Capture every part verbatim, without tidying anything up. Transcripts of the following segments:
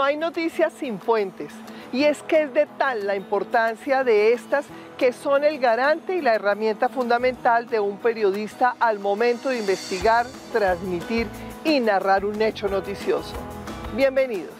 No hay noticias sin fuentes, y es que es de tal la importancia de estas que son el garante y la herramienta fundamental de un periodista al momento de investigar, transmitir y narrar un hecho noticioso. Bienvenidos.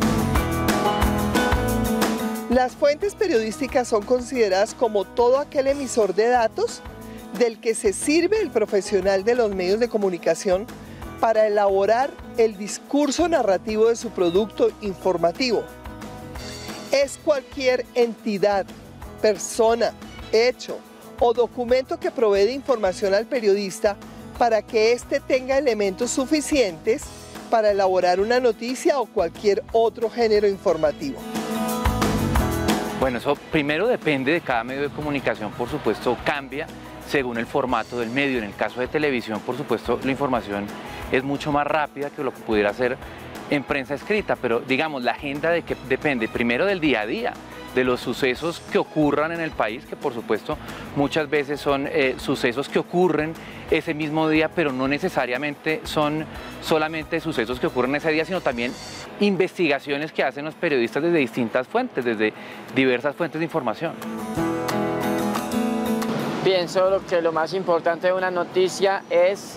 Las fuentes periodísticas son consideradas como todo aquel emisor de datos del que se sirve el profesional de los medios de comunicación para elaborar el discurso narrativo de su producto informativo. Es cualquier entidad, persona, hecho o documento que provee de información al periodista para que éste tenga elementos suficientes para elaborar una noticia o cualquier otro género informativo. Bueno, eso primero depende de cada medio de comunicación, por supuesto cambia según el formato del medio. En el caso de televisión, por supuesto, la información es mucho más rápida que lo que pudiera ser en prensa escrita, pero digamos, la agenda de que depende primero del día a día, de los sucesos que ocurran en el país, que por supuesto muchas veces son eh, sucesos que ocurren ese mismo día, pero no necesariamente son solamente sucesos que ocurren ese día, sino también investigaciones que hacen los periodistas desde distintas fuentes, desde diversas fuentes de información. Pienso que lo más importante de una noticia es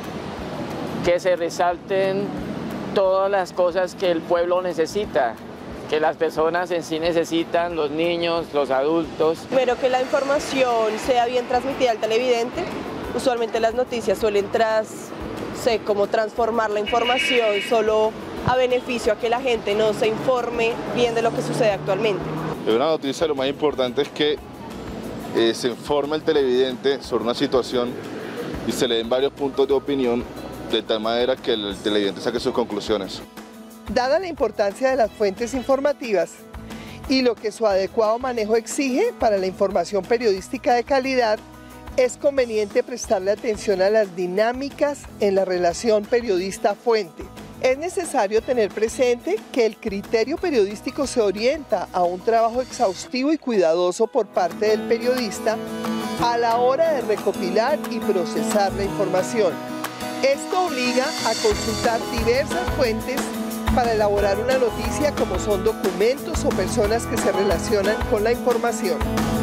que se resalten todas las cosas que el pueblo necesita, que las personas en sí necesitan, los niños, los adultos. Primero, que la información sea bien transmitida al televidente. Usualmente las noticias suelen tras, sé, como transformar la información solo a beneficio a que la gente no se informe bien de lo que sucede actualmente. De una noticia lo más importante es que eh, se informe el televidente sobre una situación y se le den varios puntos de opinión de tal manera que el televidente saque sus conclusiones. Dada la importancia de las fuentes informativas y lo que su adecuado manejo exige para la información periodística de calidad, es conveniente prestarle atención a las dinámicas en la relación periodista-fuente. Es necesario tener presente que el criterio periodístico se orienta a un trabajo exhaustivo y cuidadoso por parte del periodista a la hora de recopilar y procesar la información. Esto obliga a consultar diversas fuentes para elaborar una noticia, como son documentos o personas que se relacionan con la información.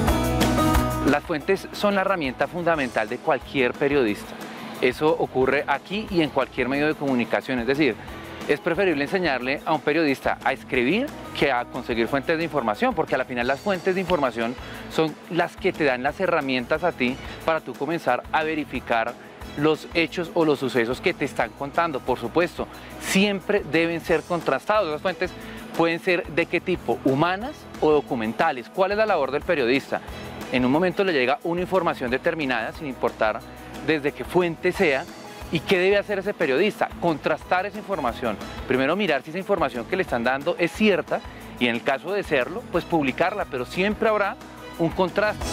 Las fuentes son la herramienta fundamental de cualquier periodista. Eso ocurre aquí y en cualquier medio de comunicación, es decir, es preferible enseñarle a un periodista a escribir que a conseguir fuentes de información, porque al final las fuentes de información son las que te dan las herramientas a ti para tú comenzar a verificar los hechos o los sucesos que te están contando. Por supuesto, siempre deben ser contrastados. Las fuentes pueden ser de qué tipo, humanas o documentales. ¿Cuál es la labor del periodista? En un momento le llega una información determinada, sin importar desde qué fuente sea, ¿y qué debe hacer ese periodista? Contrastar esa información. Primero mirar si esa información que le están dando es cierta y en el caso de serlo, pues publicarla, pero siempre habrá un contraste.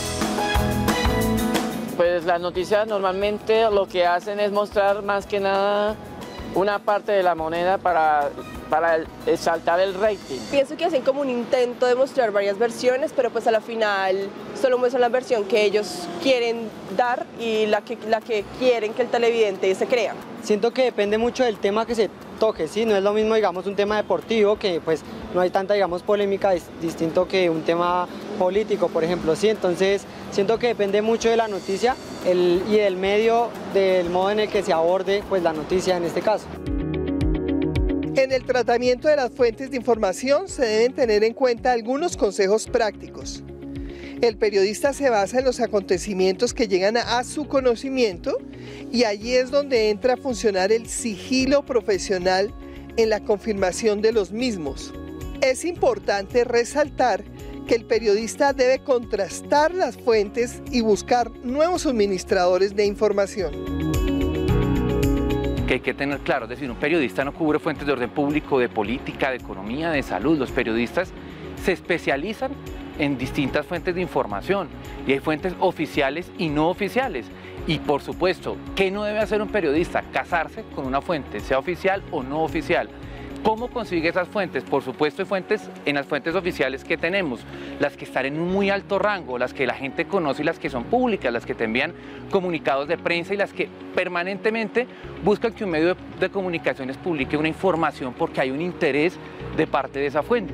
Pues las noticias normalmente lo que hacen es mostrar más que nada una parte de la moneda para, para exaltar el rating. Pienso que hacen como un intento de mostrar varias versiones, pero pues a la final solo muestran la versión que ellos quieren dar y la que, la que quieren que el televidente se crea. Siento que depende mucho del tema que se toque, ¿sí? No es lo mismo, digamos, un tema deportivo, que pues no hay tanta, digamos, polémica, es distinto que un tema político, por ejemplo, ¿sí? Entonces, siento que depende mucho de la noticia el, y del medio, del modo en el que se aborde, pues, la noticia en este caso. En el tratamiento de las fuentes de información se deben tener en cuenta algunos consejos prácticos. El periodista se basa en los acontecimientos que llegan a, a su conocimiento y allí es donde entra a funcionar el sigilo profesional en la confirmación de los mismos. Es importante resaltar que el periodista debe contrastar las fuentes y buscar nuevos suministradores de información. Que hay que tener claro, es decir, un periodista no cubre fuentes de orden público, de política, de economía, de salud. Los periodistas se especializan en distintas fuentes de información y hay fuentes oficiales y no oficiales. Y por supuesto, ¿qué no debe hacer un periodista? Casarse con una fuente, sea oficial o no oficial. ¿Cómo consigue esas fuentes? Por supuesto, hay fuentes en las fuentes oficiales que tenemos, las que están en un muy alto rango, las que la gente conoce y las que son públicas, las que te envían comunicados de prensa y las que permanentemente buscan que un medio de comunicaciones publique una información porque hay un interés de parte de esa fuente.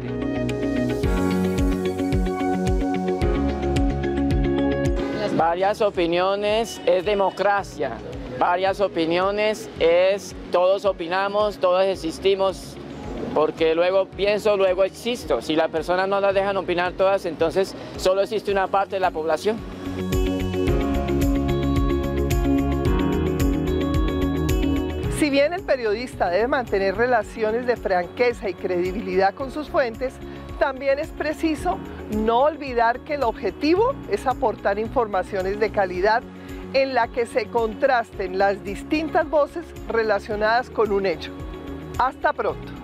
Varias opiniones es democracia, varias opiniones es todos opinamos, todos existimos, porque luego pienso, luego existo. Si las personas no las dejan opinar todas, entonces solo existe una parte de la población. Si bien el periodista debe mantener relaciones de franqueza y credibilidad con sus fuentes, también es preciso no olvidar que el objetivo es aportar informaciones de calidad en la que se contrasten las distintas voces relacionadas con un hecho. Hasta pronto.